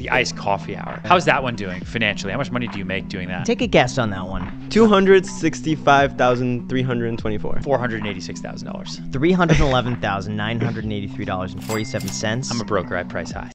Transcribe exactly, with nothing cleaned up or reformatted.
The iced coffee hour. How's that one doing financially? How much money do you make doing that? Take a guess on that one. two hundred sixty-five thousand three hundred twenty-four. four hundred eighty-six thousand dollars. three hundred eleven thousand nine hundred eighty-three dollars and forty-seven cents. I'm a broker. I price high.